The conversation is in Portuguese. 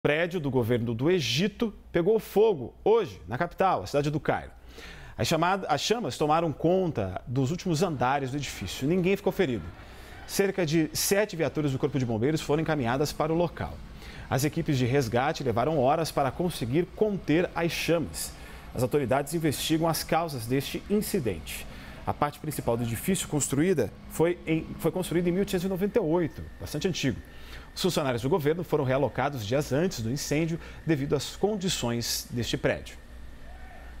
Prédio do governo do Egito pegou fogo hoje, na capital, a cidade do Cairo. As chamas tomaram conta dos últimos andares do edifício. Ninguém ficou ferido. Cerca de 7 viaturas do Corpo de Bombeiros foram encaminhadas para o local. As equipes de resgate levaram horas para conseguir conter as chamas. As autoridades investigam as causas deste incidente. A parte principal do edifício foi construída em 1898, bastante antigo. Os funcionários do governo foram realocados dias antes do incêndio devido às condições deste prédio.